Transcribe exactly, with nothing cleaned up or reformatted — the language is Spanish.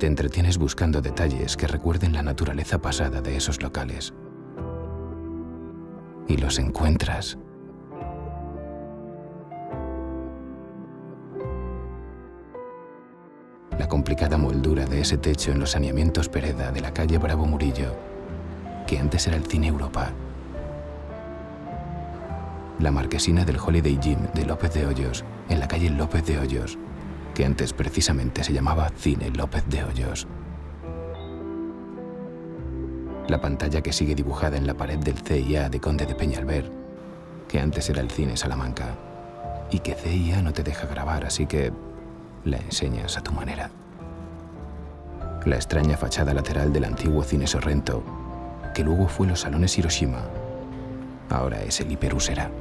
Te entretienes buscando detalles que recuerden la naturaleza pasada de esos locales. Y los encuentras. La complicada moldura de ese techo en los saneamientos Pereda de la calle Bravo Murillo, que antes era el Cine Europa. La marquesina del Holiday Gym de López de Hoyos, en la calle López de Hoyos, que antes precisamente se llamaba Cine López de Hoyos. La pantalla que sigue dibujada en la pared del C I A de Conde de Peñalver, que antes era el Cine Salamanca, y que C I A no te deja grabar, así que la enseñas a tu manera. La extraña fachada lateral del antiguo Cine Sorrento, que luego fue los Salones Hiroshima, ahora es el Hiperusera.